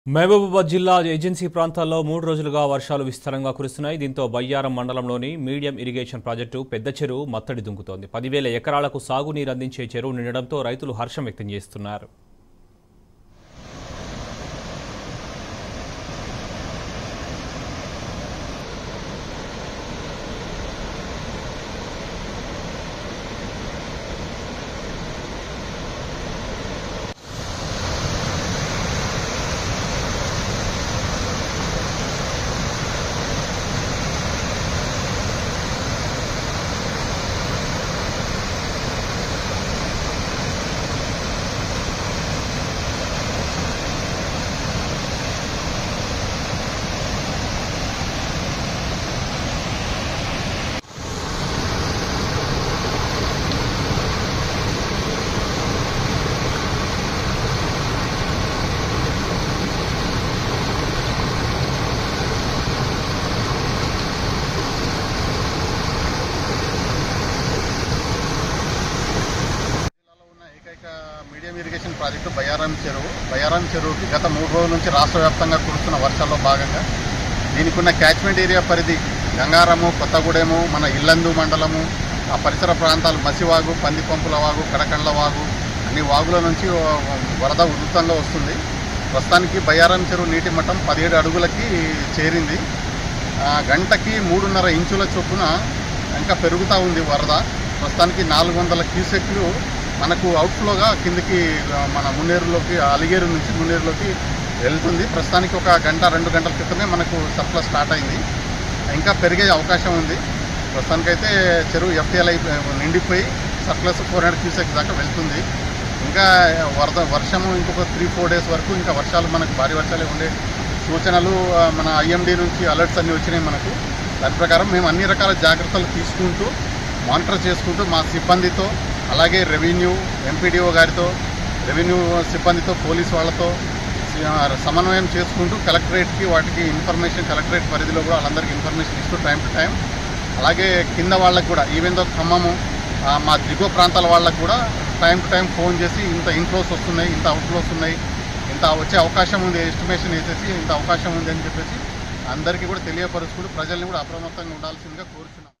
మహబూబాబాద్ జిల్లా ఏజెన్సీ ప్రాంతాల్లో 3 రోజులుగా వర్షాలు విస్తారంగా కురుస్తున్నాయి. దీంతో బయ్యారం మండలంలోని మీడియం ఇరిగేషన్ ప్రాజెక్టు పెద్ద చెరువు మత్తడి దుంకుతోంది. 10,000 ఎకరాలకు సాగునీరు అందించే చెరువు నిండడంతో రైతులు హర్షం వ్యక్తం చేస్తున్నారు. మీడియం ఇరిగేషన్ ప్రాజెక్టు బయ్యారం చెరువుకి గత 3 రోజుల నుంచి రాష్ట్ర వ్యాప్తంగా కురుస్తున్న వర్షాల్లో భాగంగా దీనికి ఉన్న క్యాచ్మెంట్ ఏరియా పరిధి గంగారము, కొత్తగూడెము, మన ఇల్లందు మండలము, ఆ పరిసర ప్రాంతాలు మసివాగు, పందిపంపుల వాగు, కడకండ్ల వాగు అన్ని వాగుల నుంచి వరద ఉధృతంగా వస్తుంది. ప్రస్తుతానికి బయ్యారం చెరువు నీటి మట్టం 17 అడుగులకి చేరింది. గంటకి 3.5 ఇంచుల చొప్పున ఇంకా పెరుగుతూ ఉంది వరద. ప్రస్తుతానికి 400 క్యూసెక్లు మనకు అవుట్ఫ్లోగా కిందికి మన మున్నేరులోకి, అలిగేరు నుంచి మున్నేరులోకి వెళ్తుంది. ప్రస్తుతానికి ఒక గంట 2 గంటల క్రితమే మనకు సప్లై స్టార్ట్ అయింది. ఇంకా పెరిగే అవకాశం ఉంది. ప్రస్తుతానికైతే చెరువు ఎఫ్టీఎల్ నిండిపోయి సర్ప్లస్ 400 క్యూసెక్ దాకా వెళ్తుంది. ఇంకా వర్షము ఇంకొక 3-4 డేస్ వరకు ఇంకా వర్షాలు మనకు భారీ వర్షాలే ఉండే సూచనలు మన ఐఎండీ నుంచి అలర్ట్స్ అన్నీ వచ్చినాయి మనకు. దాని ప్రకారం మేము అన్ని రకాల జాగ్రత్తలు తీసుకుంటూ మానిటర్ చేసుకుంటూ మా సిబ్బందితో, అలాగే రెవెన్యూ ఎంపీడీఓ గారితో, రెవెన్యూ సిబ్బందితో, పోలీసు వాళ్ళతో సమన్వయం చేసుకుంటూ కలెక్టరేట్కి వాటికి ఇన్ఫర్మేషన్, కలెక్టరేట్ పరిధిలో కూడా వాళ్ళందరికీ ఇన్ఫర్మేషన్ ఇస్తూ టైం టు టైం, అలాగే కింద వాళ్ళకు కూడా ఈవెందో ఖమ్మము మా దిగువ ప్రాంతాల వాళ్ళకు కూడా టైం టు టైం ఫోన్ చేసి ఇంత ఇన్ఫ్లోస్ వస్తున్నాయి, ఇంత అవుట్ఫ్లోస్ ఉన్నాయి, ఇంత వచ్చే అవకాశం ఉంది, ఎస్టిమేషన్ వేసేసి ఇంత అవకాశం ఉంది అని చెప్పేసి అందరికీ కూడా తెలియపరుచుకుంటూ ప్రజల్ని కూడా అప్రమత్తంగా ఉండాల్సిందిగా కోరుచున్నాం.